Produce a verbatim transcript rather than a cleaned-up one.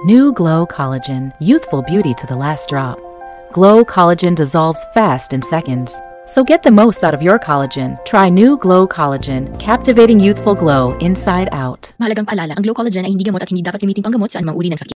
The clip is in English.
New Gloww Collagen, youthful beauty to the last drop. Gloww Collagen dissolves fast in seconds. So get the most out of your collagen. Try new Gloww Collagen, captivating youthful glow inside out. Mahalagang paalala, ang Gloww Collagen ay hindi gamot at hindi dapat gamitin panggamot sa anumang uri ng sakit.